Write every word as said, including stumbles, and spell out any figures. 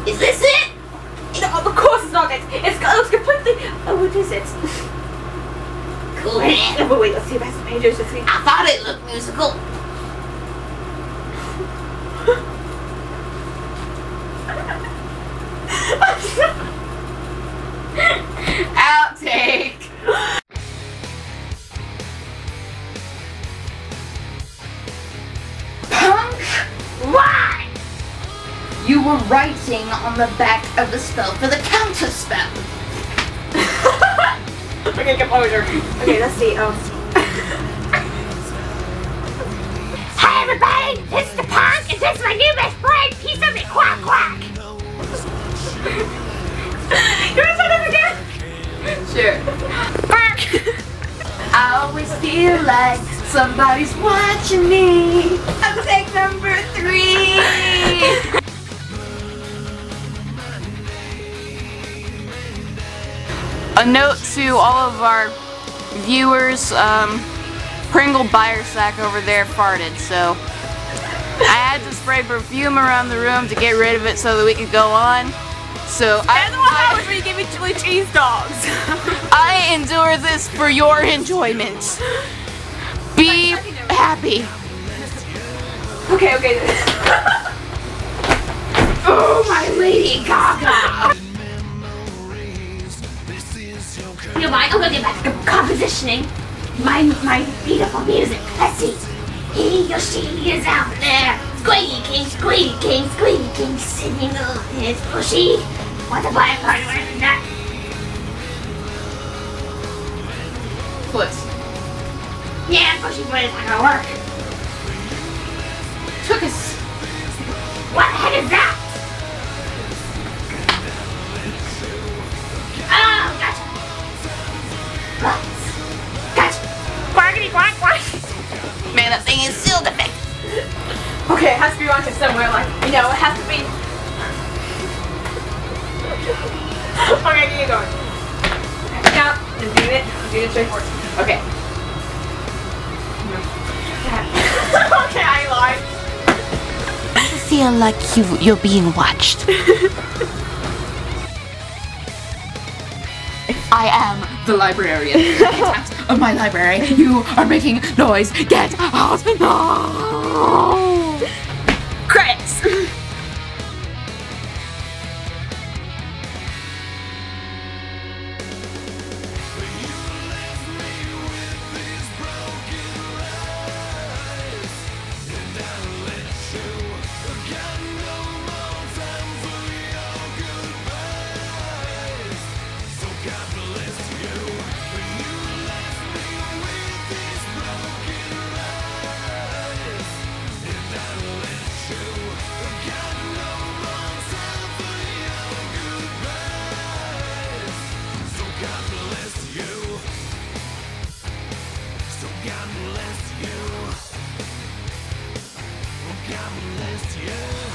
Is this it? No, of course it's not. It's, it's, it looks completely... Oh, what is it? Cool. Oh, but wait, let's see if it has the pages. Let's see. I thought it looked musical. Outtake. Punk, why? You were writing on the back of the spell for the counter spell. Okay, composure. Okay, let's see. Um. Hey everybody, it's the Punk, and this is my new best friend. Piece of it, quack quack. You wanna try that again? Sure. I always feel like somebody's watching me. I'm take number three. A note to all of our viewers, um, Pringle buyer sack over there farted, so I had to spray perfume around the room to get rid of it so that we could go on. So I, And the one hours where you give me chili cheese dogs. I endure this for your enjoyment. Be happy. Okay, okay. Oh, my Lady Gaga. You know what? I'm gonna get back to compositioning my my beautiful music. Let's see. He Yoshi is out there. Squeaky King, Squeaky King, Squeaky King singing on his bushy. Want to buy a party where it's not? Foot. Yeah, bushy foot is not gonna work. Took us. What the heck is that? Oh, gotcha. What? Gotcha. Quackity quack quack. Man, that thing is still defective. Okay, it has to be wanted somewhere, like, you know, it has to be... Okay, keep going. Now, just do it. Do it straightforward. Okay. Okay, I lied. I feel like you, you're being watched. I am the librarian. Get out of my library. You are making noise. Get out. No. Credits. God bless you.